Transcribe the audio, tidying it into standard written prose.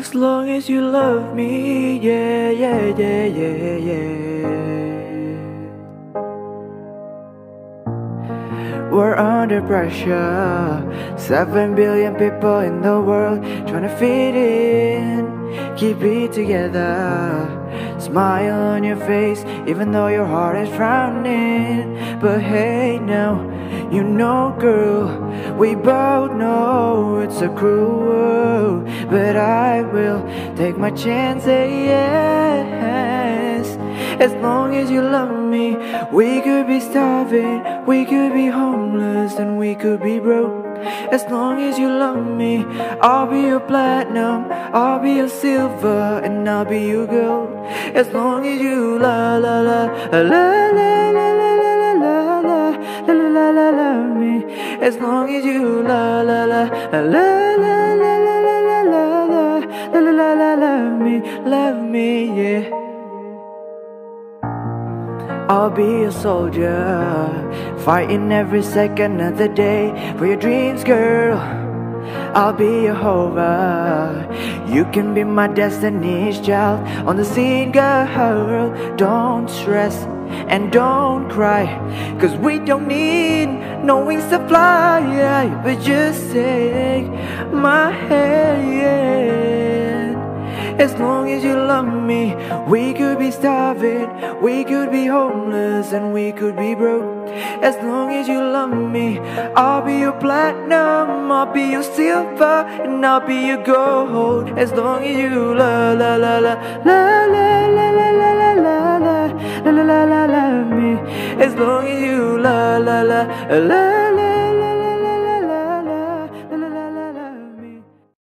As long as you love me, yeah, yeah, yeah, yeah, yeah. We're under pressure, 7 billion people in the world trying to fit in, keep it together. Smile on your face even though your heart is frowning. But hey now, you know girl, we both know it's a cruel world, but I will take my chances, yes. As long as you love me, we could be starving, we could be homeless, and we could be broke. As long as you love me, I'll be your platinum, I'll be your silver, and I'll be your gold. As long as you la la la la la la la la la la la la la love me. As long as you la la la la la la la la la la la la la love me, yeah. I'll be a soldier, fighting every second of the day for your dreams, girl. I'll be your hover, you can be my destiny's child. On the scene, girl, don't stress and don't cry, cause we don't need no wings to fly, yeah. But just take my hand. As long as you love me, we could be starving, we could be homeless, and we could be broke. As long as you love me, I'll be your platinum, I'll be your silver, and I'll be your gold. As long as you la la la la la la la la la la la la la la la love me. As long as you la la la la la